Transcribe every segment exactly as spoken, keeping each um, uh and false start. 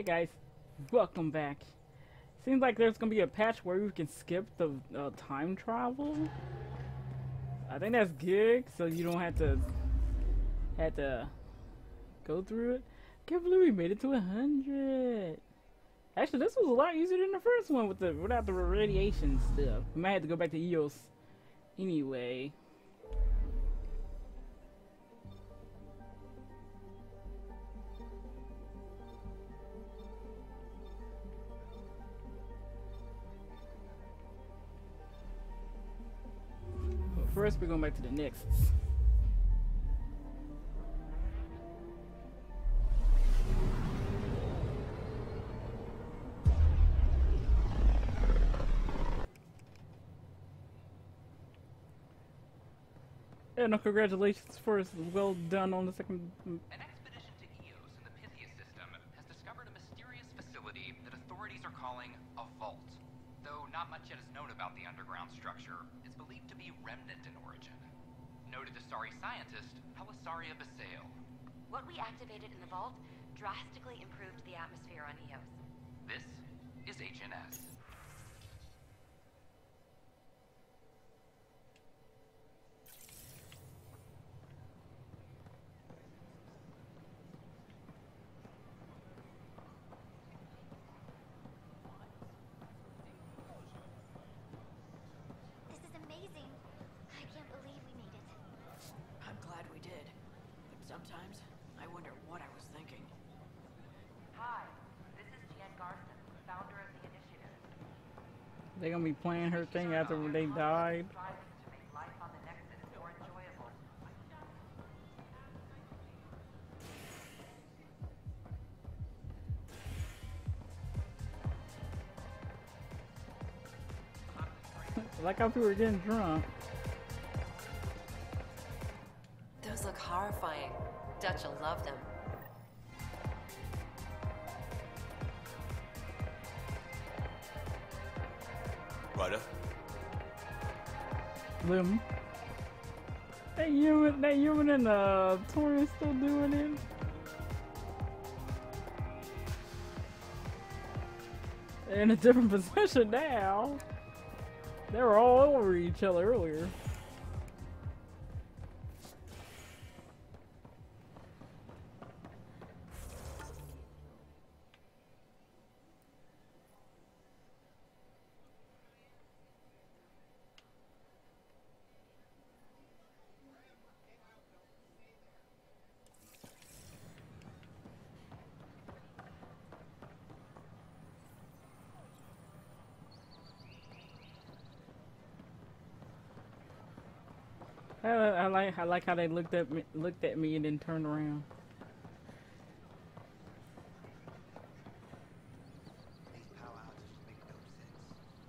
guys, welcome back. Seems like there's gonna be a patch where we can skip the uh, time travel. I think that's good, so you don't have to have to go through it. Can't believe we made it to a hundred. Actually, this was a lot easier than the first one with the without the radiation stuff. We might have to go back to E O S anyway. First, we're going back to the Nexus. Yeah, no, congratulations first. Well done on the second. An expedition to E O S in the Pythia system has discovered a mysterious facility that authorities are calling a vault. Though not much yet is known about the underground structure, it's believed to be remnant in origin. Noted Asari scientist, Paesano. What we activated in the vault drastically improved the atmosphere on E O S. This is H N S. This is amazing. I can't believe we made it. I'm glad we did. But sometimes, I wonder what I was thinking. Hi, this is Rie and Rika, founder of the initiative. They're gonna be playing her thing after they died. Striving to make life on the Nexus more enjoyable. Like how people were getting drunk. Those look horrifying. Dutch will love them. Ryder? Them. That human, that human in the Taurus still doing it. They're in a different position now. They were all over each other earlier. I, I like I like how they looked at me looked at me and then turned around. These power outages make no sense.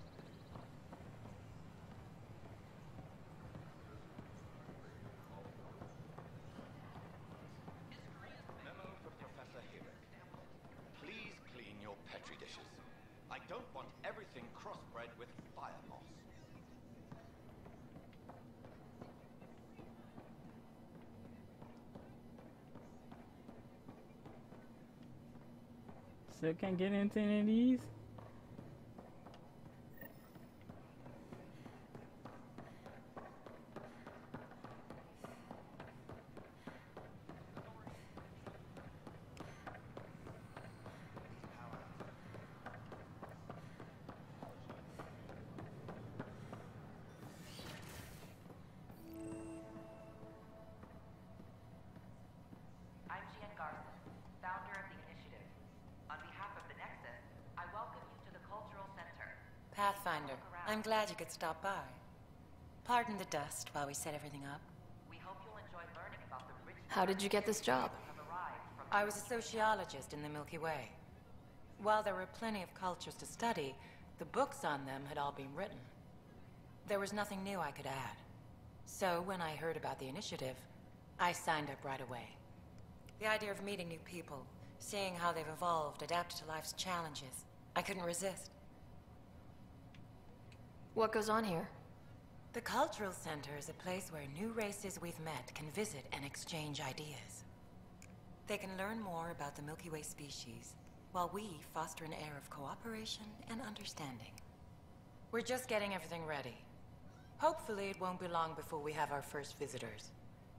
Memo for Professor Hibbert. Please clean your petri dishes. I don't want everything crossbred with fire moss. Still can't get into any of these. I'm Rie and Rika, founder of the initiative. On behalf of the Nexus, I welcome you to the Cultural Center. Pathfinder, I'm glad you could stop by. Pardon the dust while we set everything up. We hope you'll enjoy learning about the rich. How did you get this job? Have arrived from I was a sociologist in the Milky Way. While there were plenty of cultures to study, the books on them had all been written. There was nothing new I could add. So when I heard about the initiative, I signed up right away. The idea of meeting new people, seeing how they've evolved, adapted to life's challenges, I couldn't resist. What goes on here? The Cultural Center is a place where new races we've met can visit and exchange ideas. They can learn more about the Milky Way species, while we foster an air of cooperation and understanding. We're just getting everything ready. Hopefully it won't be long before we have our first visitors.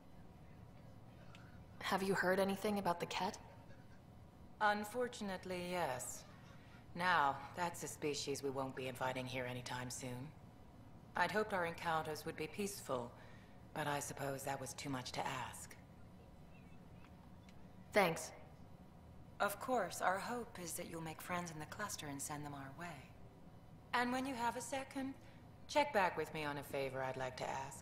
Have you heard anything about the Ket? Unfortunately, yes. Now, that's a species we won't be inviting here anytime soon. I'd hoped our encounters would be peaceful, but I suppose that was too much to ask. Thanks. Of course, our hope is that you'll make friends in the cluster and send them our way. And when you have a second, check back with me on a favor I'd like to ask.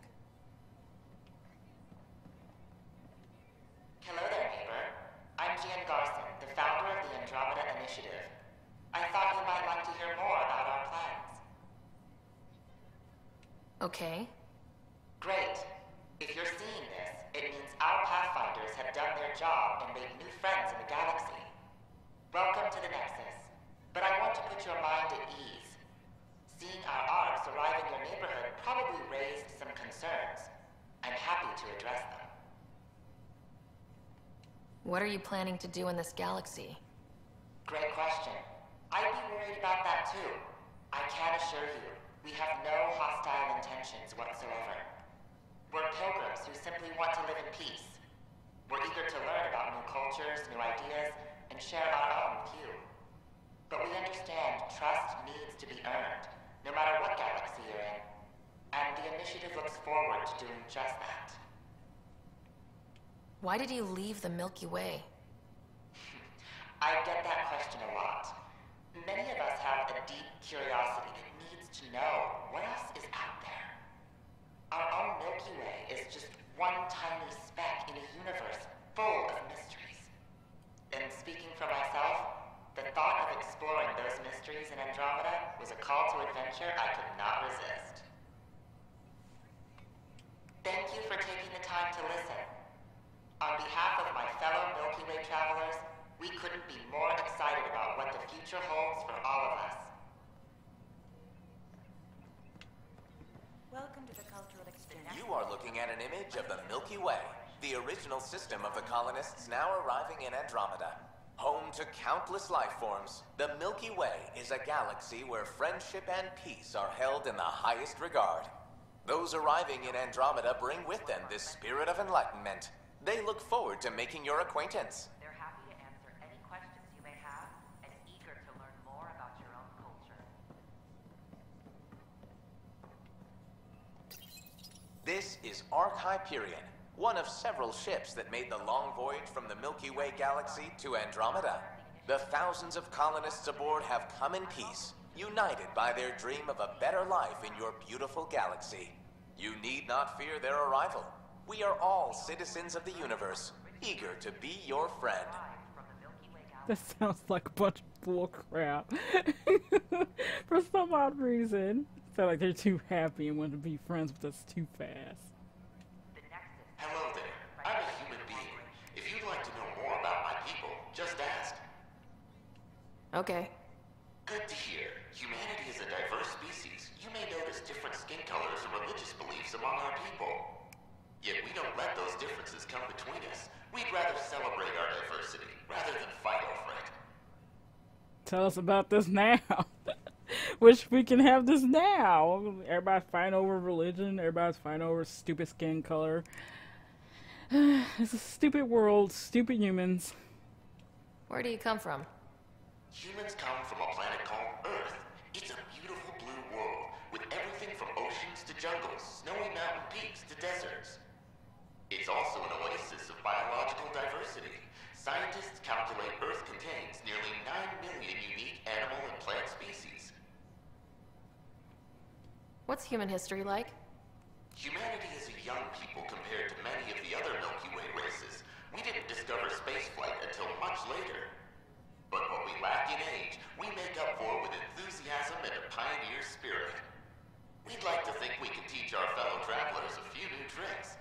Hello there, neighbor. I'm Gian Garson, the founder of the Andromeda Initiative. I thought you might like to hear more about our plans. Okay. Great. If you're seeing this, it means our Pathfinders have done their job and made new friends in the galaxy. Welcome to the Nexus. But I want to put your mind at ease. Seeing our arcs arrive in your neighborhood probably raised some concerns. I'm happy to address them. What are you planning to do in this galaxy? Great question. I'd be worried about that too. I can assure you, we have no hostile intentions whatsoever. We're pilgrims who simply want to live in peace. We're eager to learn about new cultures, new ideas, and share our own with you. But we understand trust needs to be earned, no matter what galaxy you're in. And the initiative looks forward to doing just that. Why did you leave the Milky Way? I get that question a lot. Many of us have a deep curiosity that needs to know what else is out there. Our own Milky Way is just one tiny speck in a universe full of mysteries. And speaking for myself, the thought of exploring those mysteries in Andromeda was a call to adventure I could not resist. Thank you for taking the time to listen. On behalf of my fellow Milky Way travelers, we couldn't be more excited about what the future holds for all of us. Welcome to the cultural exchange. You are looking at an image of the Milky Way, the original system of the colonists now arriving in Andromeda. Home to countless life forms, the Milky Way is a galaxy where friendship and peace are held in the highest regard. Those arriving in Andromeda bring with them this spirit of enlightenment. They look forward to making your acquaintance. They're happy to answer any questions you may have and eager to learn more about your own culture. This is RikaRieGaming, one of several ships that made the long voyage from the Milky Way galaxy to Andromeda. The thousands of colonists aboard have come in peace, united by their dream of a better life in your beautiful galaxy. You need not fear their arrival. We are all citizens of the universe, eager to be your friend. That sounds like a bunch of bull crap. For some odd reason. Sound like they're too happy and want to be friends with us too fast. Hello there. I'm a human being. If you'd like to know more about my people, just ask. Okay. Good to hear. Humanity is a diverse species. You may notice different skin colors and religious beliefs among our people. Yet we don't let those differences come between us. We'd rather celebrate our diversity, rather than fight over it. Tell us about this now. Wish we can have this now. Everybody's fighting over religion. Everybody's fighting over stupid skin color. It's a stupid world. Stupid humans. Where do you come from? Humans come from a planet called Earth. It's a beautiful blue world, with everything from oceans to jungles, snowy mountain peaks to deserts. It's also an oasis of biological diversity. Scientists calculate Earth contains nearly nine million unique animal and plant species. What's human history like? Humanity is a young people compared to many of the other Milky Way races. We didn't discover spaceflight until much later. But what we lack in age, we make up for with enthusiasm and a pioneer spirit. We'd like to think we can teach our fellow travelers a few new tricks.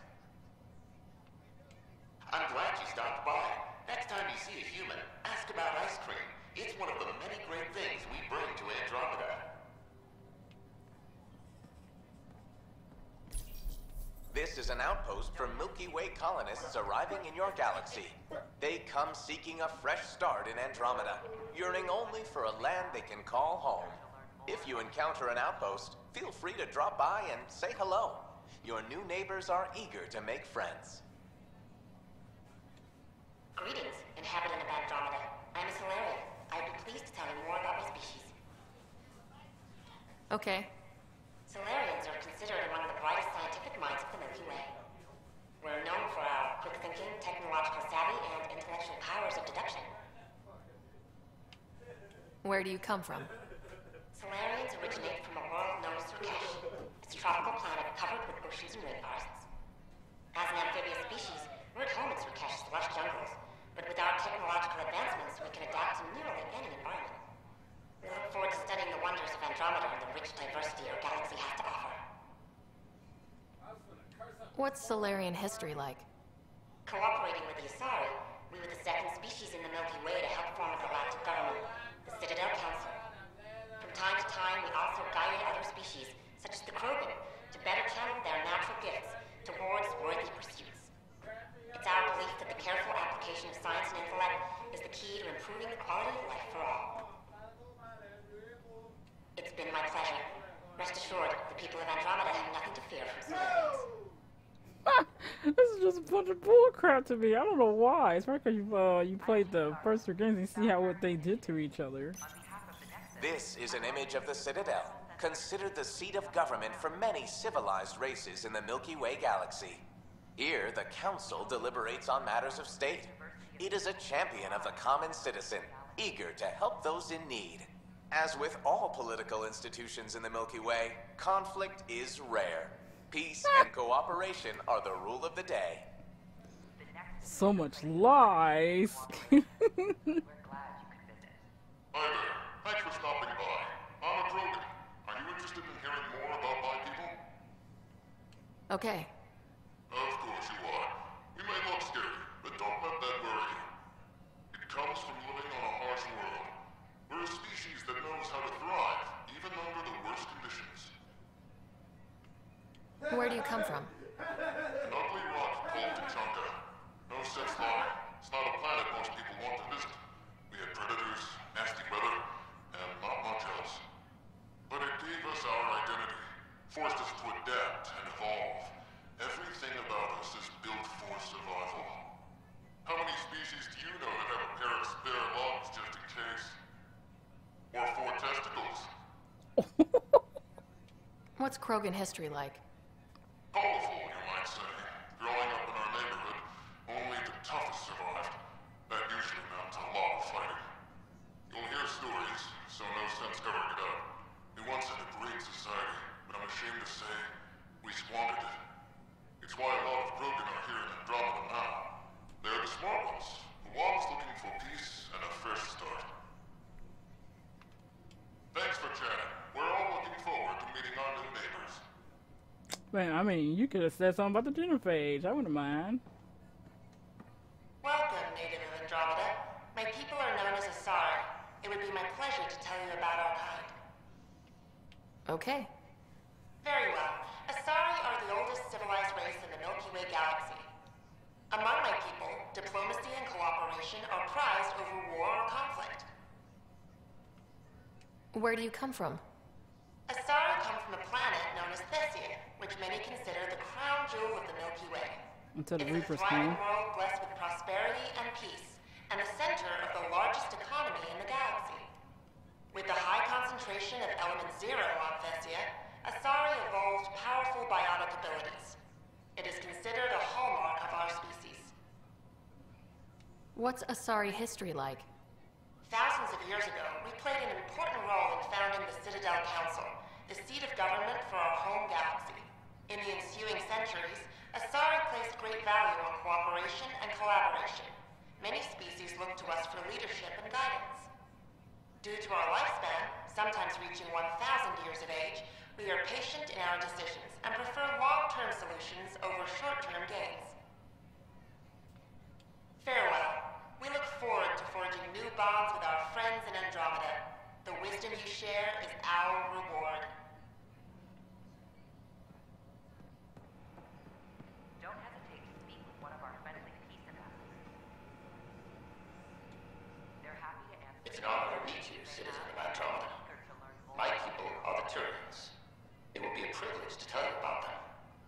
I'm glad you stopped by. Next time you see a human, ask about ice cream. It's one of the many great things we bring to Andromeda. This This is an outpost for Milky Way colonists arriving in your galaxy. They come seeking a fresh start in Andromeda, yearning only for a land they can call home. If you encounter an outpost, feel free to drop by and say hello. Your new neighbors are eager to make friends. Greetings, inhabitant of Andromeda. I'm a Solarian. I'd be pleased to tell you more about my species. Okay. Solarians are considered among the brightest scientific minds of the Milky Way. We're known for our quick thinking, technological savvy, and intellectual powers of deduction. Where do you come from? Solarians originate from a world known as Surkesh. It's a tropical planet covered with oceans and rainforests. As an amphibious species, we're at home in Surkesh's lush jungles, but with our technological advancements, we can adapt to nearly any environment. We look forward to studying the wonders of Andromeda and the rich diversity our galaxy has to offer. What's Solarian history like? Cooperating with the Asari, we were the second species in the Milky Way to help form a galactic government, the Citadel Council. From time to time, we also guided other species, such as the Krogan, to better channel their natural gifts towards worthy pursuits. It's our belief that the careful application of science and intellect is the key to improving the quality of life for all. It's been my pleasure. Rest assured, the people of Andromeda have nothing to fear from Solarians. This is just a bunch of bullcrap to me. I don't know why. It's probably because you, uh, you played the first three games and see how what they did to each other. This is an image of the Citadel, considered the seat of government for many civilized races in the Milky Way galaxy. Here, the Council deliberates on matters of state. It is a champion of the common citizen, eager to help those in need. As with all political institutions in the Milky Way, conflict is rare. Peace and cooperation are the rule of the day. So much lies. Hi there. Thanks for stopping by. I'm a Krogan. Are you interested in hearing more about my people? Okay. Of course you are. We may look scary, but don't let that worry you. It comes from living on a harsh world. We're a species that knows how to thrive, even under the worst conditions. Where do you come from? An ugly rock called Tachanka. No sense lying. It's not a planet most people want to visit. We had predators, nasty weather, and not much else. But it gave us our identity, forced us to adapt and evolve. Everything about us is built for survival. How many species do you know that have a pair of spare lungs just in case? Or four testicles? What's Krogan history like? Colorful, you might say. Growing up in our neighborhood, only the toughest survived. That usually meant a lot of fighting. You'll hear stories, so no sense covering it up. We once had a great society, but I'm ashamed to say, we squandered it. It's why a lot of Krogan are here in Andromeda now. They're the smart ones, the ones looking for peace and a fresh start. Thanks for chatting. We're all looking forward to meeting our new neighbors. Man, I mean, you could have said something about the genophage. I wouldn't mind. Welcome, native of Andromeda. My people are known as Asari. It would be my pleasure to tell you about our kind. Okay. Very well. Asari are the oldest civilized race in the Milky Way galaxy. Among my people, diplomacy and cooperation are prized over war or conflict. Where do you come from? Asari come from a planet known as Thessia, which many consider the crown jewel of the Milky Way. Until the It's Reapers a thriving came. world blessed with prosperity and peace, and the center of the largest economy in the galaxy. With the high concentration of element zero on Thessia, Asari evolved powerful biotic abilities. It is considered a hallmark of our species. What's Asari history like? Thousands of years ago, we played an important role in founding the Citadel Council, the seat of government for our home galaxy. In the ensuing centuries, Asari placed great value on cooperation and collaboration. Many species look to us for leadership and guidance. Due to our lifespan, sometimes reaching one thousand years of age, we are patient in our decisions and prefer long-term solutions over short-term gains. Farewell. We look forward to forging new bonds with our friends in Andromeda. The wisdom you share is our reward. honor to meet you, citizen of Andromeda. My people are the Turians. It will be a privilege to tell you about them.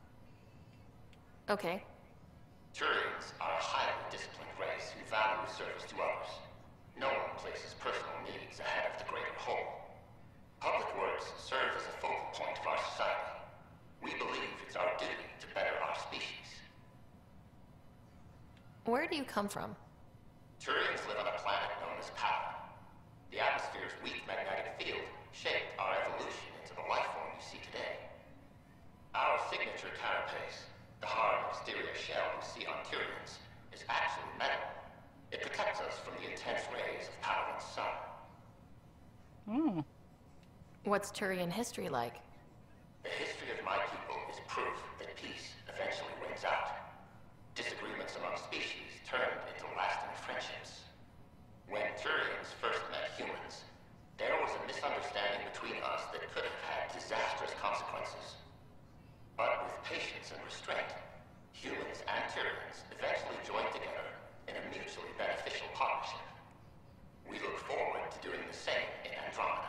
Okay. Turians are a highly disciplined race who value service to others. No one places personal needs ahead of the greater whole. Public works serve as a focal point of our society. We believe it's our duty to better our species. Where do you come from? Turians live on a planet known as Pathfinder. The atmosphere's weak magnetic field shaped our evolution into the life form you see today. Our signature carapace, the hard exterior shell you see on Turians, is actually metal. It protects us from the intense rays of Paladin's sun. Hmm. What's Turian history like? The history of my people is proof that peace eventually wins out. Disagreements among species turned into lasting friendships. When Turians first met humans, there was a misunderstanding between us that could have had disastrous consequences. But with patience and restraint, humans and Turians eventually joined together in a mutually beneficial partnership. We look forward to doing the same in Andromeda.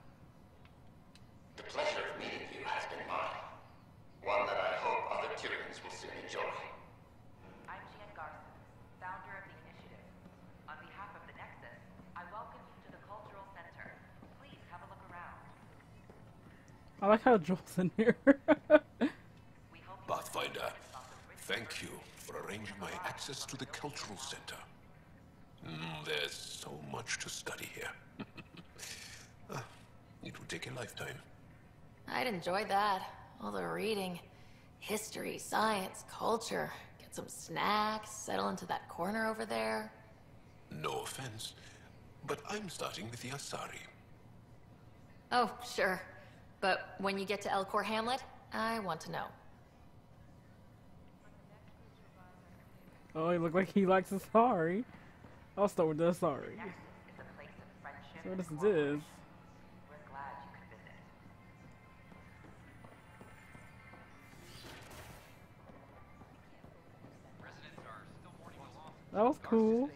The pleasure of meeting you has been mine. One that I hope other Turians will soon enjoy. I'm Rie founder of the initiative. On behalf of the Nexus, I welcome you to the Cultural Center. Please have a look around. I like how Joel's in here. Pathfinder, thank you for arranging my access to the Cultural Center. Mm, there's so much to study here. uh, it will take a lifetime. I'd enjoy that. All the reading. History, science, culture. Get some snacks, settle into that corner over there. No offense, but I'm starting with the Asari. Oh, sure. But when you get to Elcor Hamlet, I want to know. Oh, he looked like he likes Asari. I'll start with the Asari. Nexus is a place of friendship So what this and is. cooperation. We're glad you could visit. Residents are still mourning the loss. That was cool.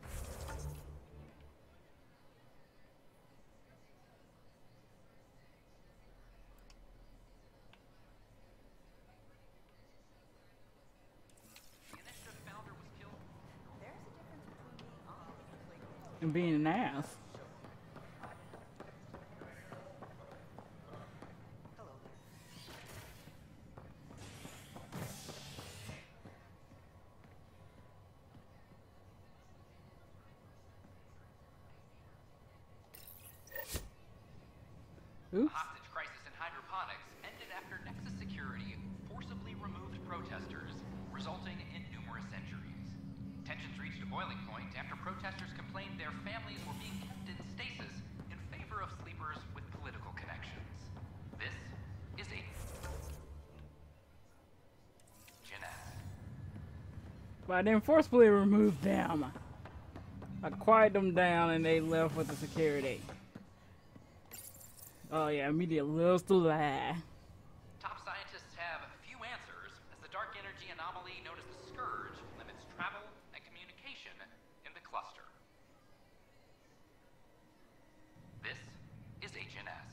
And being an ass. Oops. Hostage crisis in hydroponics ended after Nexus Security forcibly removed protesters, resulting in numerous injuries. Tensions reached a boiling point after protesters complained their families were being kept in stasis in favor of sleepers with political connections. This is a Jeanette. But I didn't forcefully remove them. I quieted them down and they left with the security. Oh yeah, media loves to lie. Top scientists have few answers, as the dark energy anomaly known as the Scourge limits travel and communication in the cluster. This is H N S.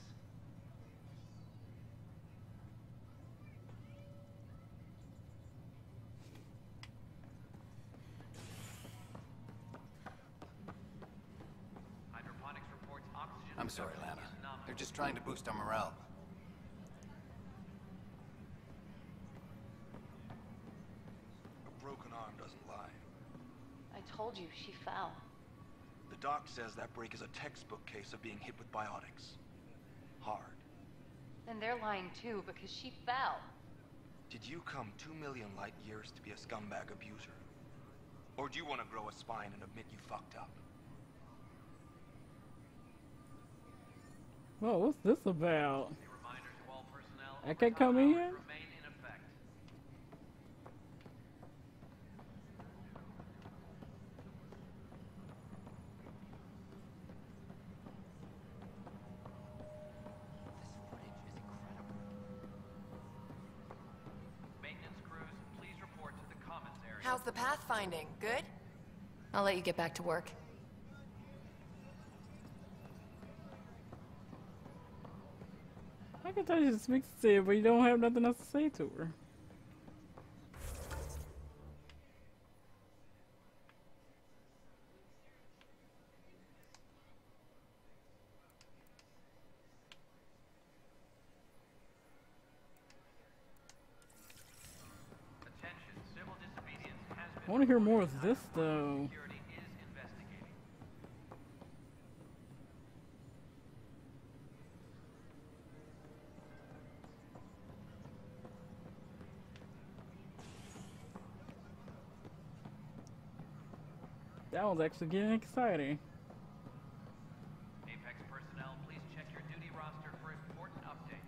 Hydroponics reports oxygen. I'm sorry, Lana. They're just trying to boost our morale. A broken arm doesn't lie. I told you, she fell. The doc says that break is a textbook case of being hit with biotics. Hard. Then they're lying too, because she fell. Did you come two million light years to be a scumbag abuser? Or do you want to grow a spine and admit you fucked up? Whoa, what's this about? I can't come in here? How's the pathfinding? Good? I'll let you get back to work. I can tell you just speaks to her, but you don't have nothing else to say to her. I want to hear more of this, though. That one's actually getting exciting. Apex personnel, please check your duty roster for important updates.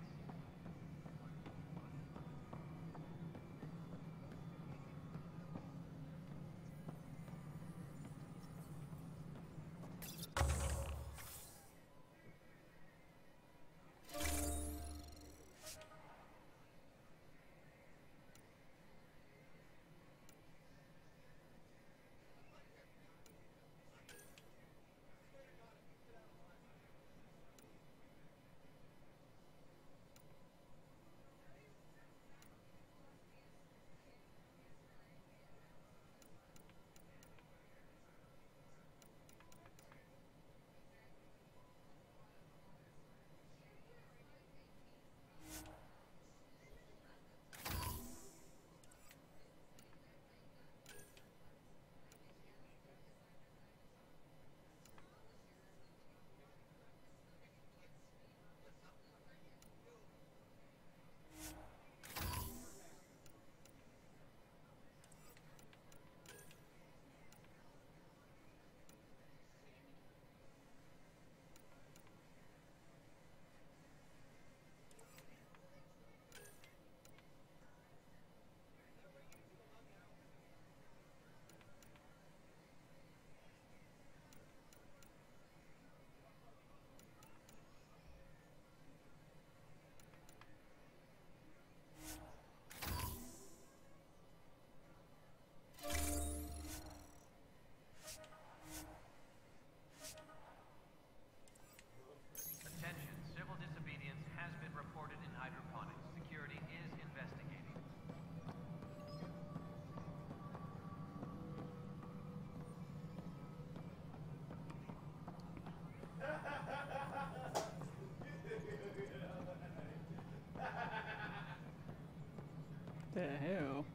The hell?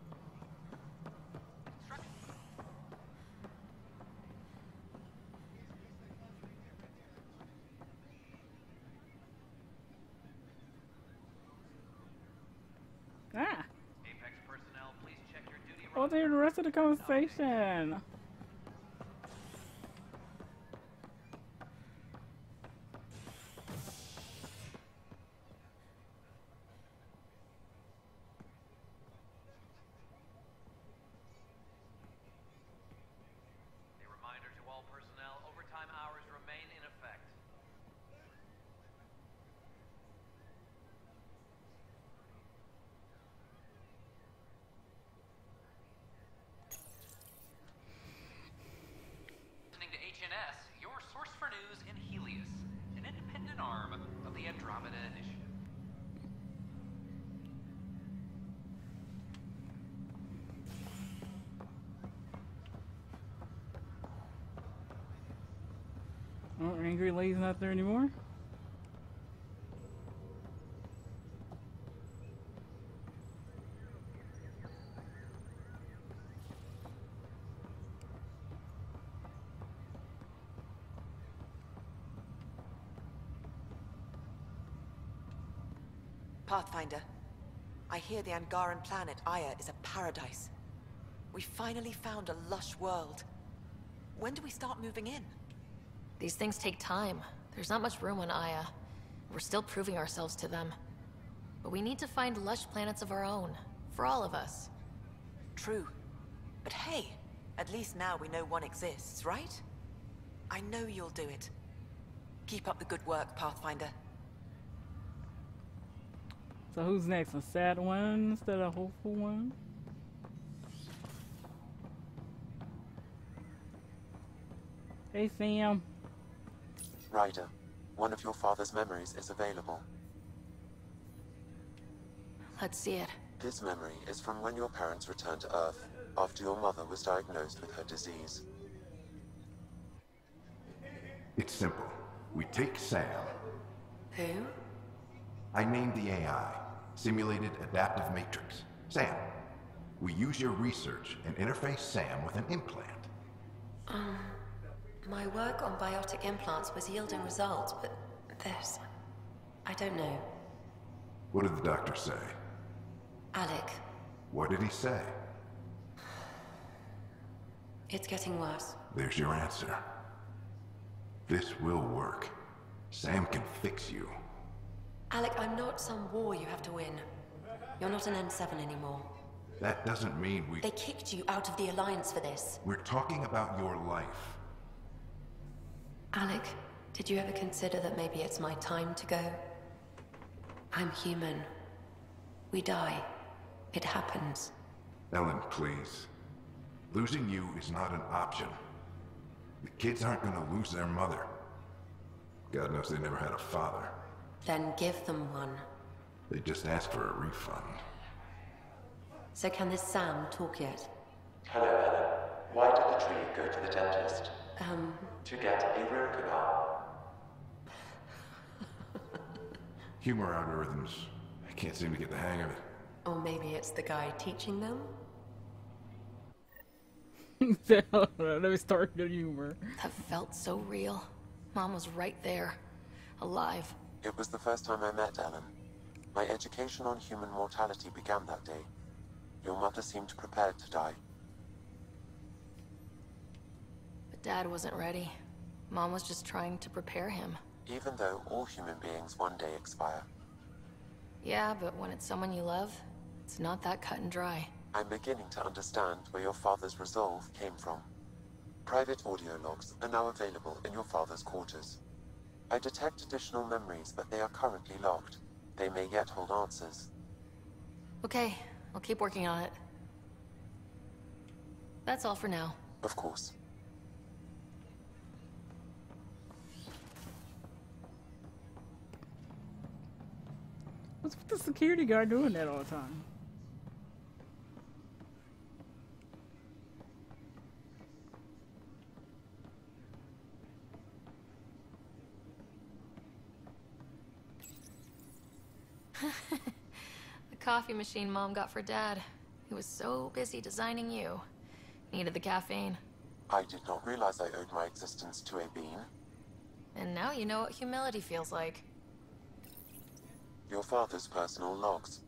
Ah! Apex personnel, please check your duty roster. I want to hear the rest of the conversation. Your source for news in Helios, an independent arm of the Andromeda Initiative. Oh, Angry Lady's not there anymore? Pathfinder, I hear the Angaran planet Aya is a paradise. We finally found a lush world. When do we start moving in? These things take time. There's not much room on Aya. We're still proving ourselves to them. But we need to find lush planets of our own. For all of us. True. But hey, at least now we know one exists, right? I know you'll do it. Keep up the good work, Pathfinder. So who's next? A sad one instead of a hopeful one? Hey, Sam. Ryder, one of your father's memories is available. Let's see it. This memory is from when your parents returned to Earth after your mother was diagnosed with her disease. It's simple. We take Sam. Who? I named the A I. Simulated Adaptive Matrix. Sam. We use your research and interface Sam with an implant. Um, my work on biotic implants was yielding results, but this... I don't know. What did the doctor say? Alec. What did he say? It's getting worse. There's your answer. This will work. Sam can fix you. Alec, I'm not some war you have to win. You're not an N seven anymore. That doesn't mean we... They kicked you out of the Alliance for this. We're talking about your life. Alec, did you ever consider that maybe it's my time to go? I'm human. We die. It happens. Ellen, please. Losing you is not an option. The kids aren't gonna lose their mother. God knows they never had a father. Then give them one. They just asked for a refund. So can this Sam talk yet? Hello, Ellen. Why did the tree go to the dentist? Um... To get a root canal. Humor algorithms. I can't seem to get the hang of it. Or maybe it's the guy teaching them? Let me start the humor. That felt so real. Mom was right there. Alive. It was the first time I met Ellen. My education on human mortality began that day. Your mother seemed prepared to die. But Dad wasn't ready. Mom was just trying to prepare him. Even though all human beings one day expire. Yeah, but when it's someone you love, it's not that cut and dry. I'm beginning to understand where your father's resolve came from. Private audio logs are now available in your father's quarters. I detect additional memories, but they are currently locked. They may yet hold answers. Okay, I'll keep working on it. That's all for now. Of course. What's with the security guard doing that all the time? The coffee machine Mom got for Dad. He was so busy designing you. Needed the caffeine. I did not realize I owed my existence to a bean. And now you know what humility feels like. Your father's personal logs.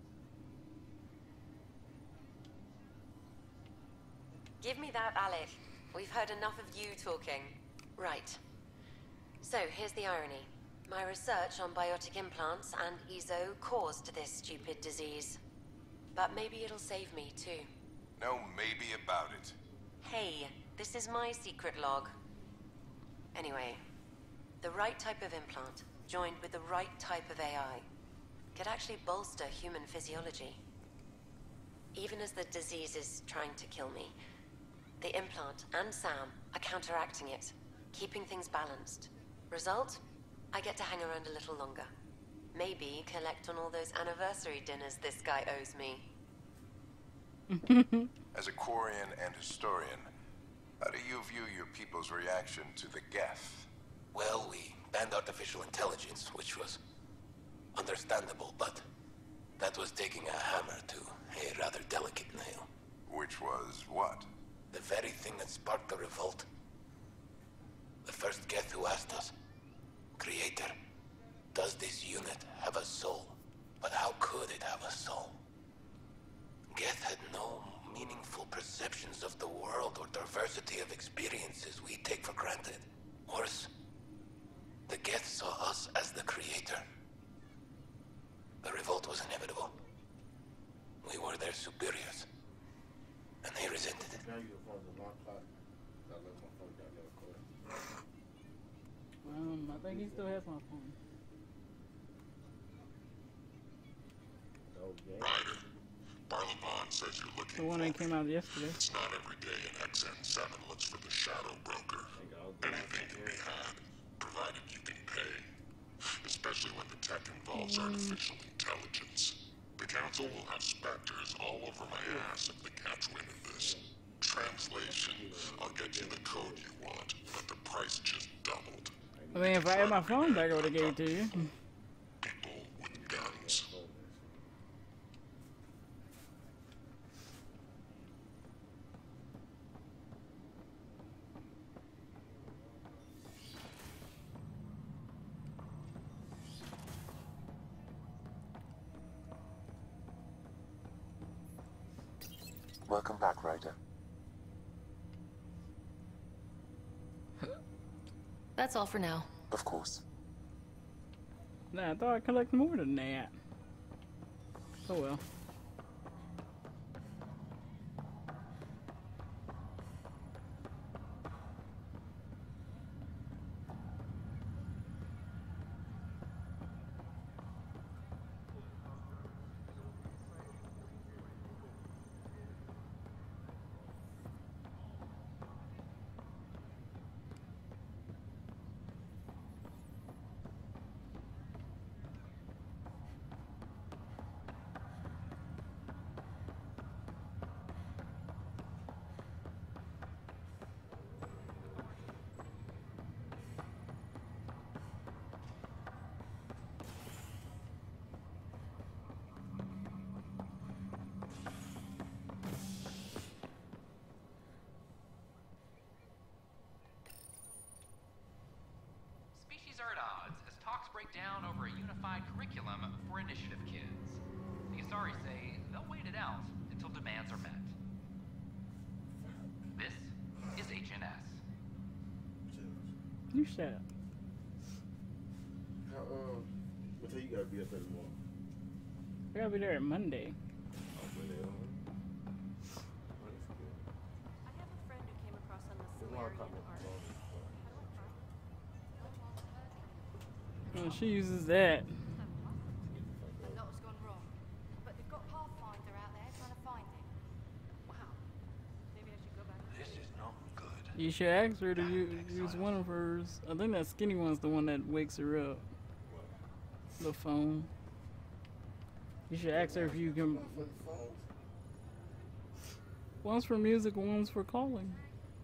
Give me that, Alec. We've heard enough of you talking. Right. So, here's the irony. My research on biotic implants and E S O caused this stupid disease. But maybe it'll save me, too. No maybe about it. Hey, this is my secret log. Anyway, the right type of implant, joined with the right type of A I, could actually bolster human physiology. Even as the disease is trying to kill me, the implant and Sam are counteracting it, keeping things balanced. Result? I get to hang around a little longer. Maybe collect on all those anniversary dinners this guy owes me. As a Quarian and historian, how do you view your people's reaction to the Geth? Well, we banned artificial intelligence, which was understandable, but that was taking a hammer to a rather delicate nail. Which was what? The very thing that sparked the revolt. The first Geth who asked us, Creator, does this unit have a soul? But how could it have a soul? Geth had no meaningful perceptions of the world or diversity of experiences we take for granted. Worse, the Geth saw us as the Creator. The revolt was inevitable. We were their superiors, and they resented it. Um, I think he still has my phone. Ryder, Barlabon says you're looking The one that came out yesterday. It's not every day an X N seven looks for the Shadow Broker. Anything can be had, provided you can pay. Especially when the tech involves artificial intelligence. The Council will have specters all over my ass if the cats win in this. Translation, I'll get you the code you want, but the price just doubled. I mean, if I had my phone back, I would have gave it to you. People with guns. Welcome back, Ryder. That's all for now. Of course. Nah, I thought I'd collect more than that. Oh well. Down over a unified curriculum for initiative kids. The Asari say they'll wait it out until demands are met. This is H N S. You shut up. How, um, what time you gotta be up there tomorrow? I gotta be there at Monday. Oh, Monday, oh. I have a friend who came across on the Solarian arc. Oh, she uses that. A lot has gone wrong, but they've got Pathfinder out there trying to find it. Wow. Maybe I should go back. This is not good. You should ask her to use, use one of hers. I think that skinny one's the one that wakes her up. The phone. You should ask her if you can. One's for music, one's for calling.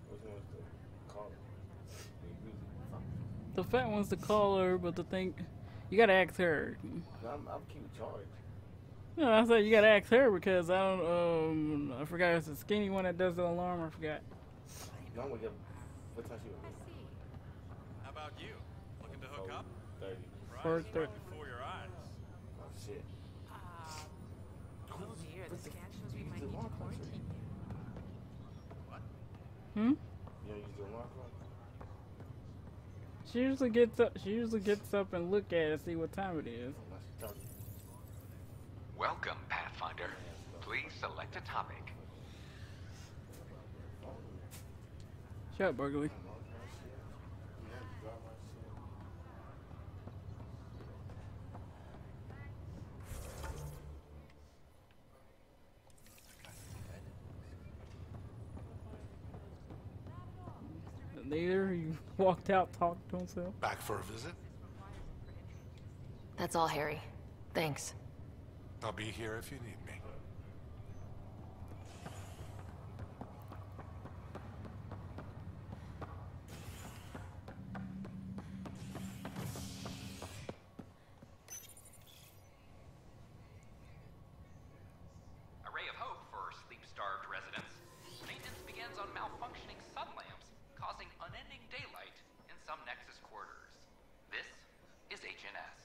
The fat one's the caller, but the thing, you gotta ask her. I'm, I'm keeping charge. No, I said you gotta ask her because I don't, um, I forgot it's the skinny one that does the alarm, I forgot. No, I'm gonna get, what time she gonna I see. How about you? Looking to hook up? thirty. For Right, thir- right before your eyes. Oh, shit. Uh, oh dear, the scan shows we might the need to alarm clock, quarantine you. What? Hmm? You don't use the alarm clock? She usually gets up, she usually gets up and look at it and see what time it is. Welcome, Pathfinder. Please select a topic. Shut up, Burgley. Later, he walked out, talked to himself. Back for a visit? That's all, Harry. Thanks. I'll be here if you need me. A ray of hope for sleep-starved residents. Maintenance begins on malfunctioning sun lamps, causing unending daylight in some Nexus quarters. This is H N S.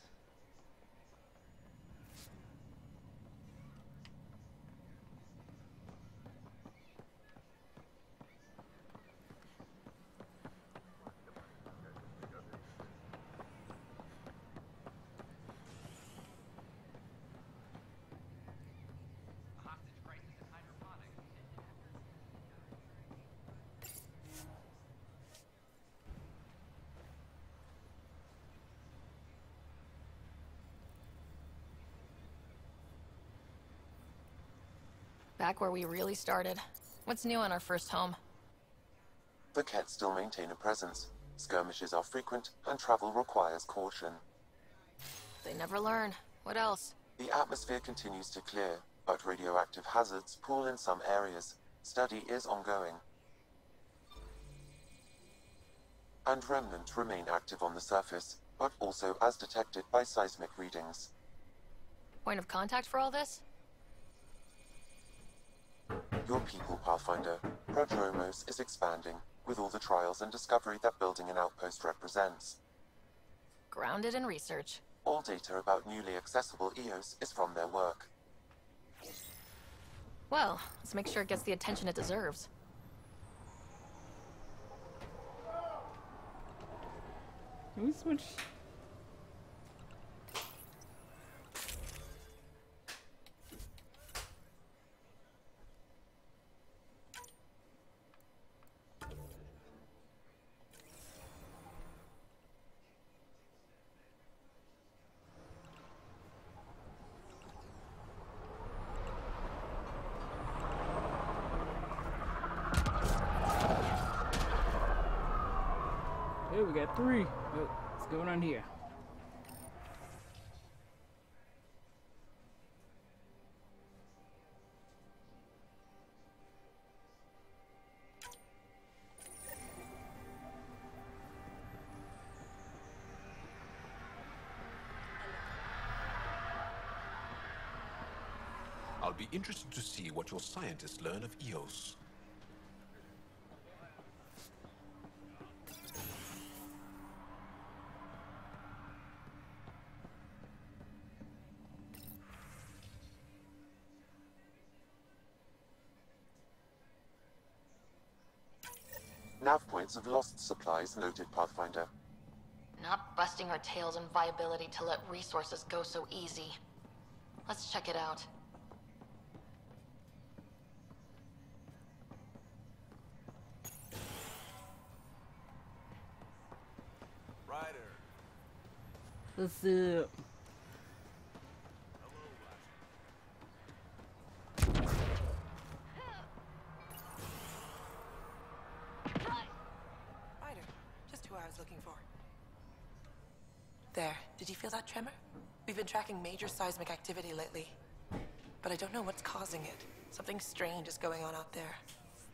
A hostage crisis in hydroponics. Back where we really started. What's new on our first home? The cats still maintain a presence. Skirmishes are frequent, and travel requires caution. They never learn. What else? The atmosphere continues to clear, but radioactive hazards pool in some areas. Study is ongoing. And remnant remain active on the surface, but also as detected by seismic readings. Point of contact for all this? Your people, Pathfinder. Prodromos is expanding, with all the trials and discovery that building an outpost represents. Grounded in research. All data about newly accessible E O S is from their work. Well, let's make sure it gets the attention it deserves. Can we switch? Hey, we got three. Oh, what's going on here? I'll be interested to see what your scientists learn of E O S. Nav points of lost supplies noted, Pathfinder. Not busting our tails in viability to let resources go so easy. Let's check it out. Ryder. What's up? Looking for. There. Did you feel that tremor? We've been tracking major seismic activity lately, but I don't know what's causing it. Something strange is going on out there.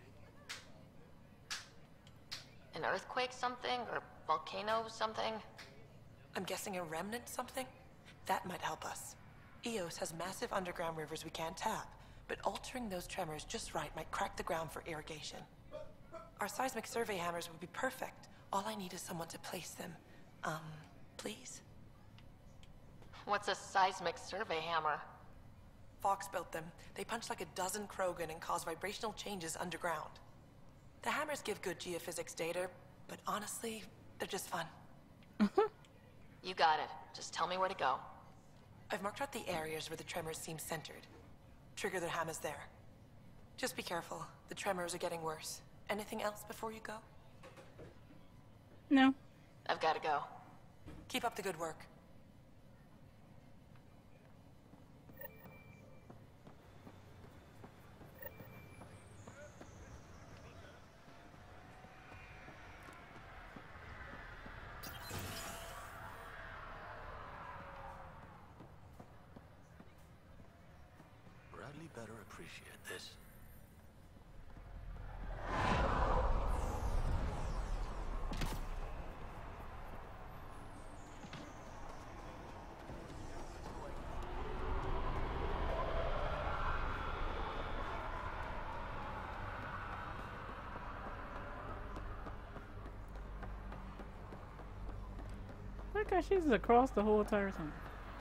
An earthquake something? Or volcano something? I'm guessing a remnant something? That might help us. E O S has massive underground rivers we can't tap, but altering those tremors just right might crack the ground for irrigation. Our seismic survey hammers would be perfect. All I need is someone to place them. Um, please? What's a seismic survey hammer? Fox built them. They punch like a dozen Krogan and cause vibrational changes underground. The hammers give good geophysics data, but honestly, they're just fun. You got it. Just tell me where to go. I've marked out the areas where the tremors seem centered. Trigger the hammers there. Just be careful. The tremors are getting worse. Anything else before you go? No. I've got to go. Keep up the good work. Bradley better appreciate this. Look how she's across the whole entire thing.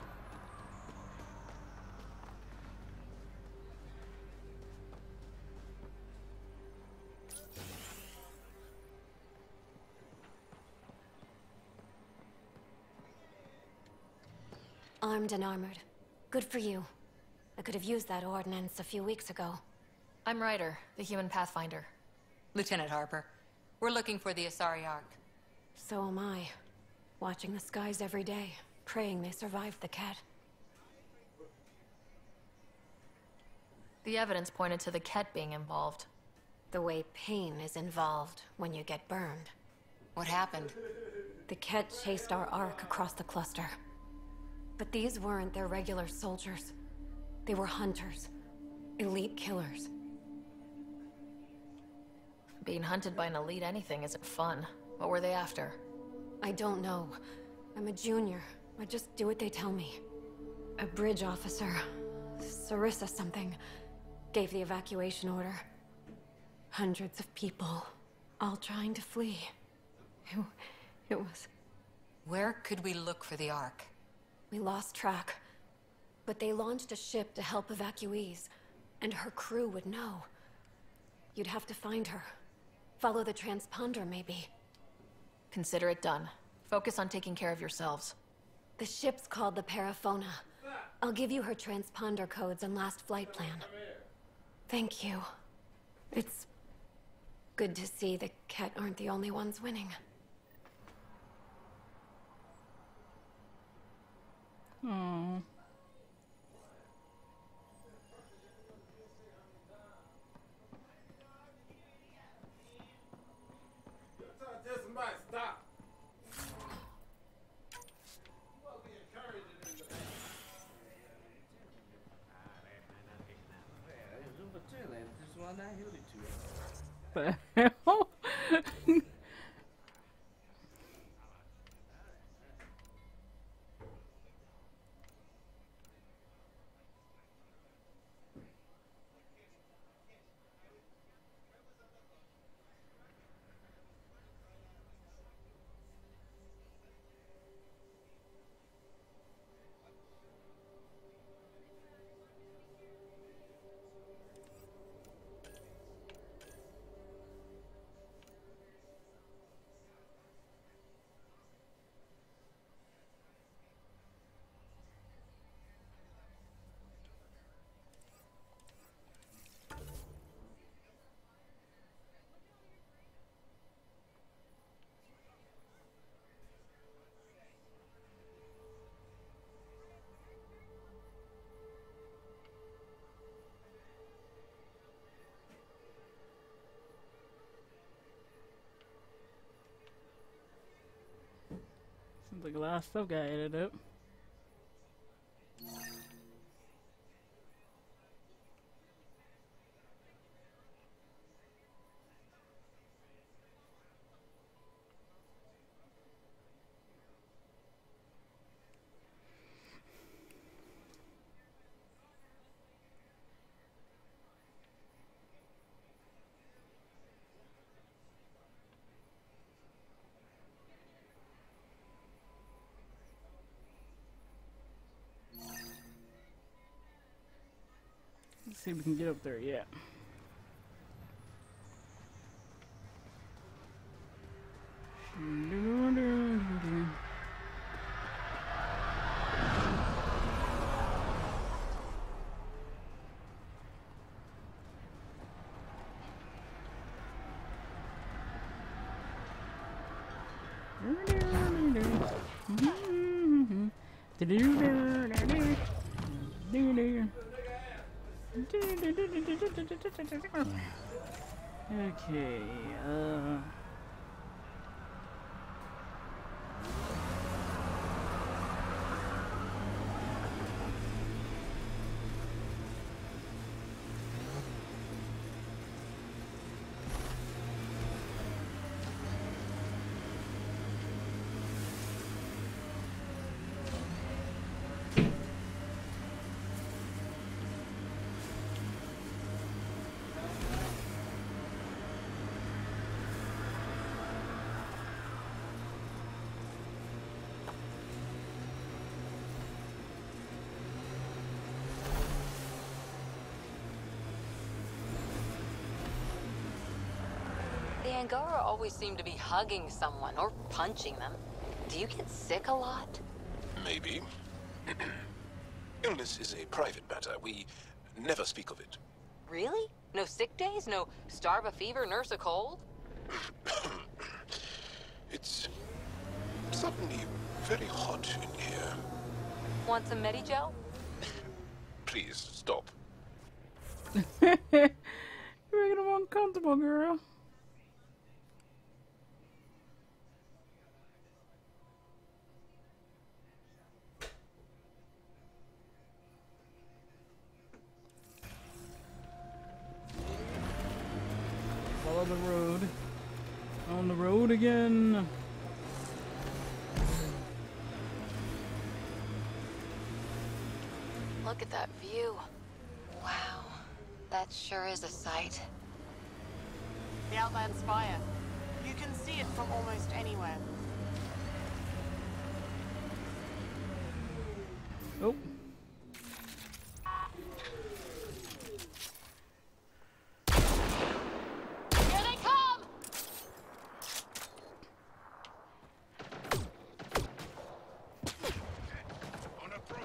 Armed and armored. Good for you. I could have used that ordnance a few weeks ago. I'm Ryder, the human Pathfinder. Lieutenant Harper, we're looking for the Asari Ark. So am I. Watching the skies every day, praying they survived the cat. The evidence pointed to the Ket being involved. The way pain is involved when you get burned. What happened? The Ket chased our Ark across the cluster. But these weren't their regular soldiers. They were hunters. Elite killers. Being hunted by an elite anything isn't fun. What were they after? I don't know. I'm a junior. I just do what they tell me. A bridge officer, Sarissa something, gave the evacuation order. Hundreds of people, all trying to flee. It, it was... Where could we look for the Ark? We lost track. But they launched a ship to help evacuees, and her crew would know. You'd have to find her. Follow the transponder, maybe. Consider it done. Focus on taking care of yourselves. The ship's called the Paraphona. I'll give you her transponder codes and last flight plan. Thank you. It's good to see the Ket aren't the only ones winning. Hmm. Stop. The hell? Seems like a lot of stuff got added up. Let's see if we can get up there yet. Okay, uh... The Angara always seem to be hugging someone or punching them. Do you get sick a lot? Maybe. Illness is a private matter. We never speak of it. Really? No sick days? No starve a fever, nurse a cold? It's suddenly very hot in here. Want some Medigel? Please, stop. You're making them uncomfortable, girl. the road. On the road again. Look at that view. Wow, that sure is a sight. The Outland Spire. You can see it from almost anywhere. Oh. Here they come! On approach.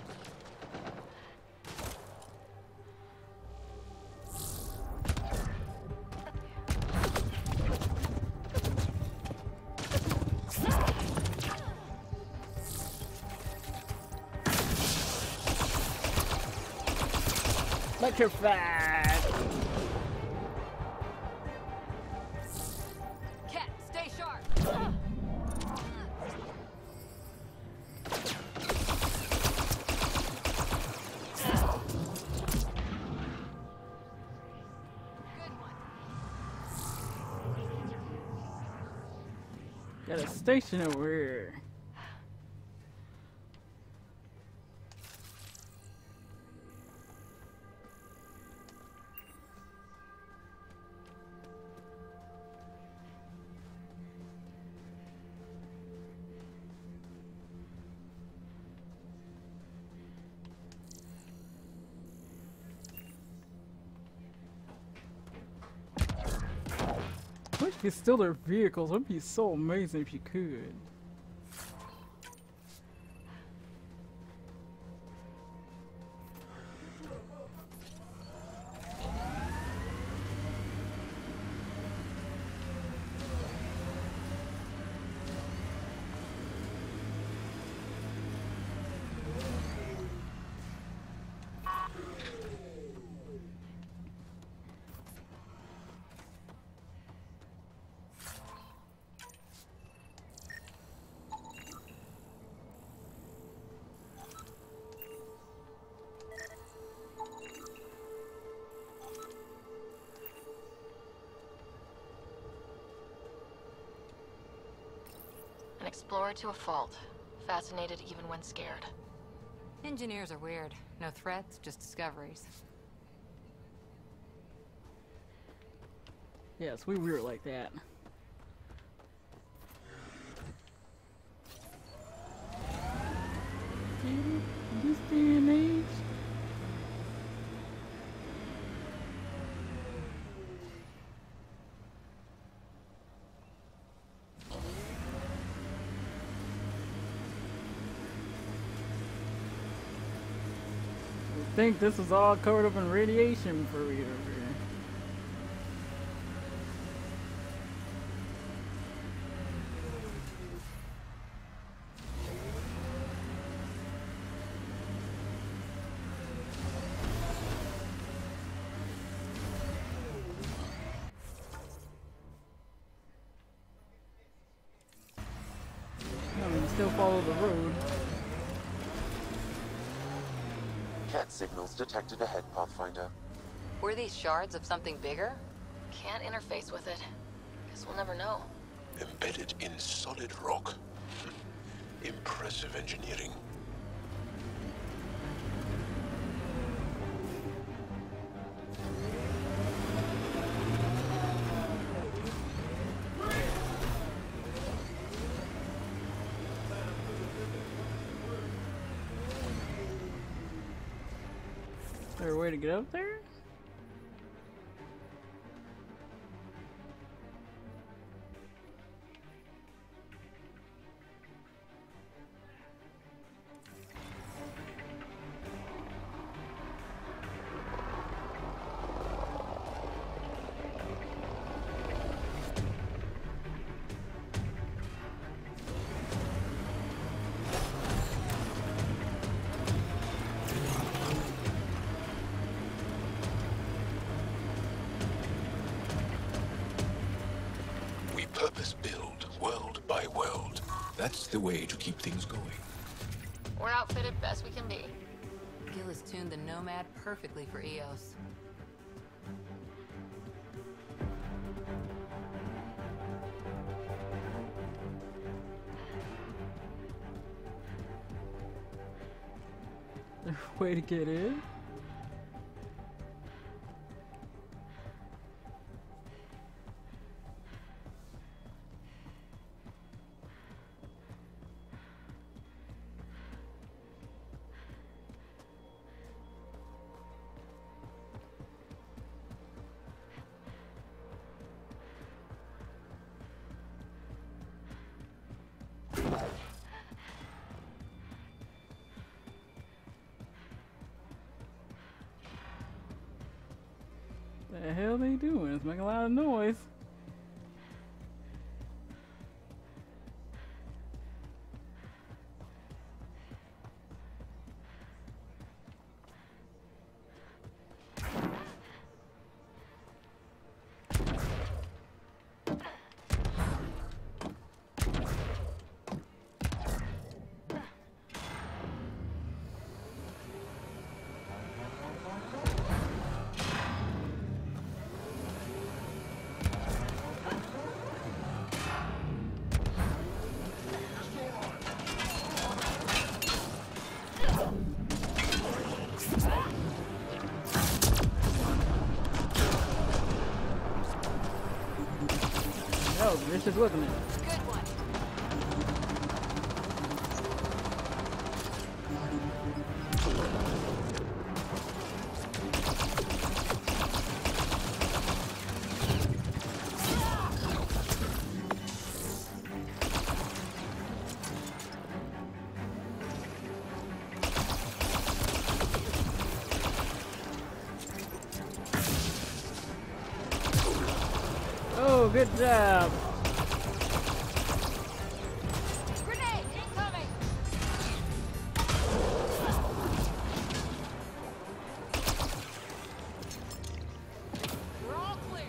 Electrified. Cat, stay sharp. Got a station over here. I wish you could steal their vehicles. It would be so amazing if you could. An explorer to a fault. Fascinated even when scared. Engineers are weird. No threats, just discoveries. Yes, we were like that. In this day and age. I think this is all covered up in radiation for you over here. I mean, still follow the road. Cat signals detected ahead, Pathfinder. Were these shards of something bigger? Can't interface with it. Guess we'll never know. Embedded in solid rock. Impressive engineering. Is there a way to get up there? Purpose-build, world by world. That's the way to keep things going. We're outfitted best we can be. Gil has tuned the Nomad perfectly for E O S. Way to get in. The hell they doing? It's making a lot of noise. Oh, this is looking at it. Good one. Oh, good job. Grenade incoming. We're all clear.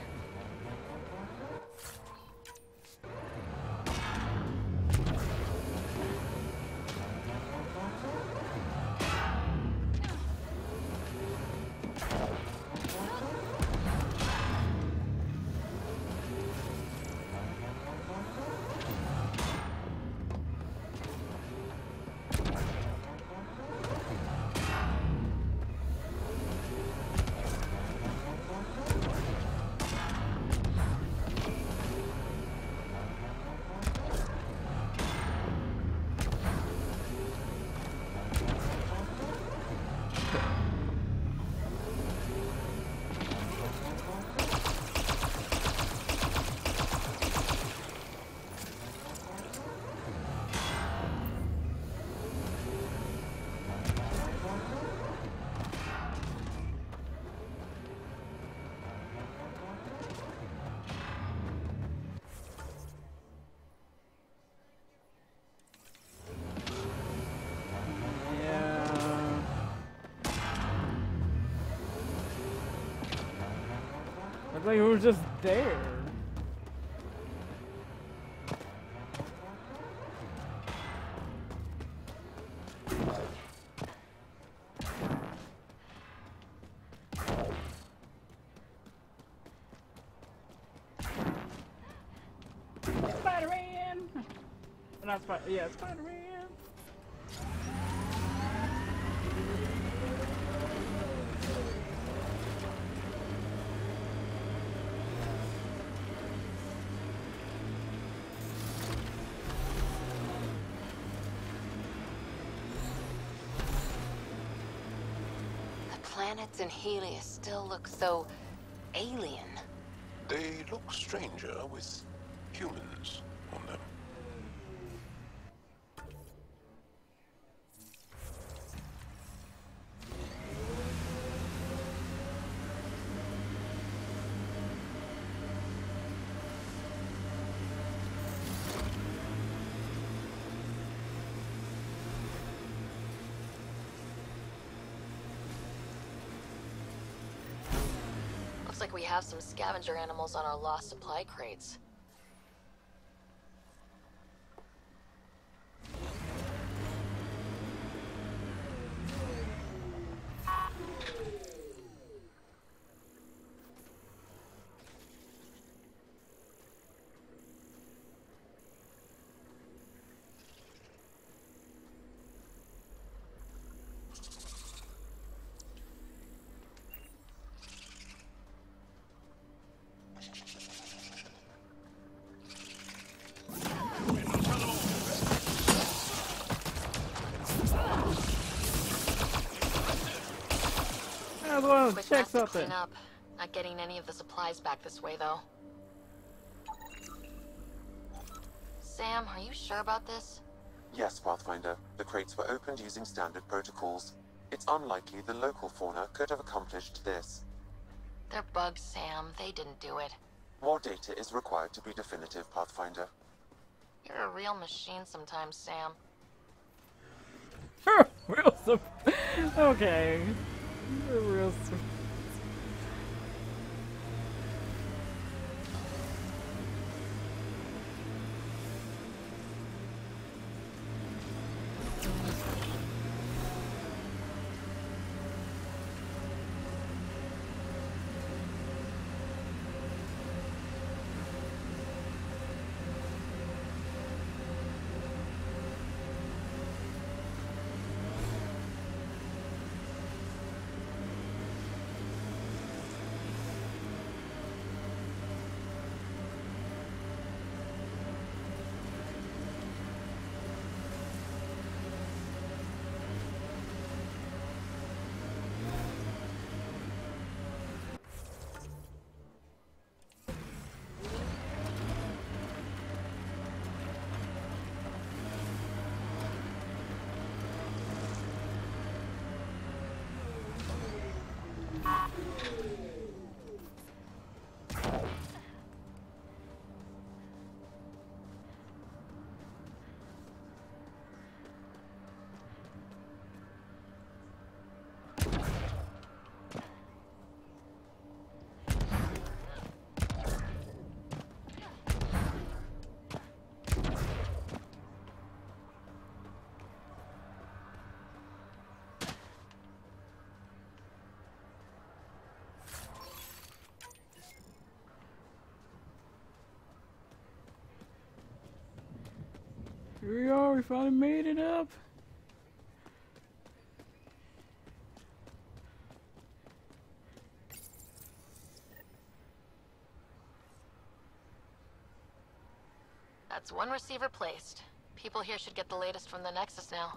Like we were just there. Spider-Man! Not Spider, yeah, Spider-Man. Planets in Helios still look so alien. They look stranger with humans on them. Looks like we have some scavenger animals on our lost supply crates. I want to Quick check mess to something. clean up. Not getting any of the supplies back this way, though. Sam, are you sure about this? Yes, Pathfinder. The crates were opened using standard protocols. It's unlikely the local fauna could have accomplished this. They're bugs, Sam. They didn't do it. More data is required to be definitive, Pathfinder. You're a real machine sometimes, Sam. Real sup- Okay. Real sup- Here we are, we finally made it up. That's one receiver placed. People here should get the latest from the Nexus now.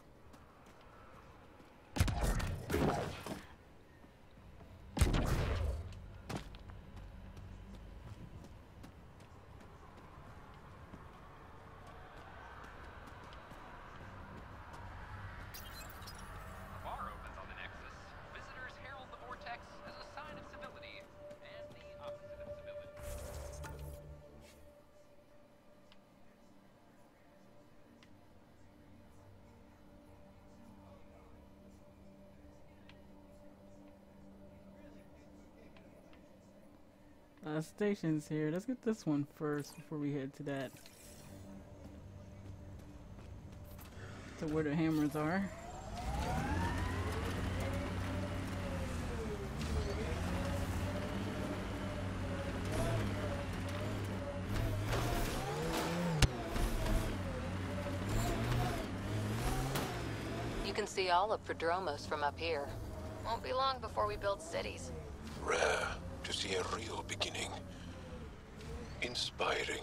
Uh, stations here. Let's get this one first before we head to that. To where the hammers are. You can see all of Prodromos from up here. Won't be long before we build cities. Rare to see a real beginning. Inspiring.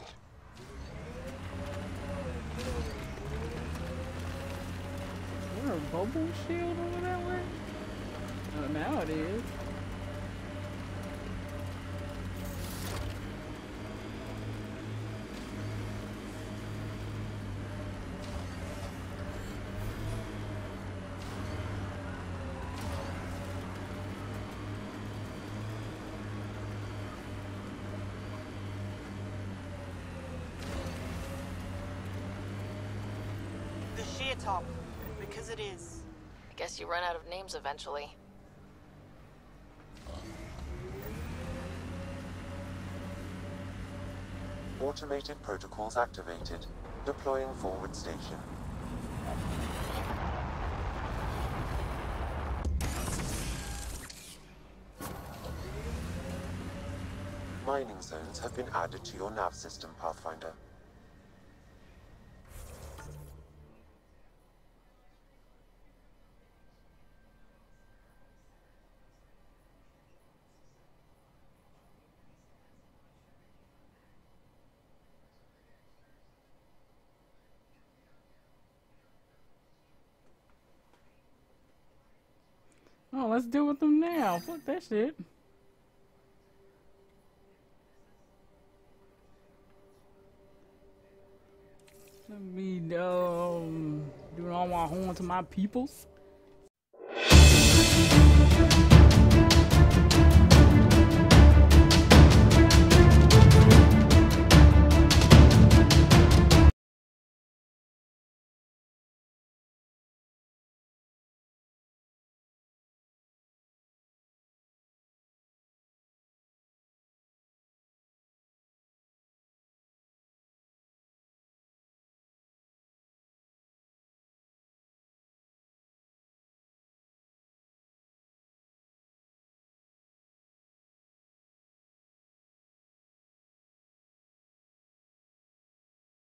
Is there a bubble shield over that way? Oh, now it is. Sheer top, because it is. I guess you run out of names eventually. Automated protocols activated. Deploying forward station. Mining zones have been added to your nav system, Pathfinder. Oh, let's deal with them now. Fuck that shit. Let me um do all my horn to my peoples.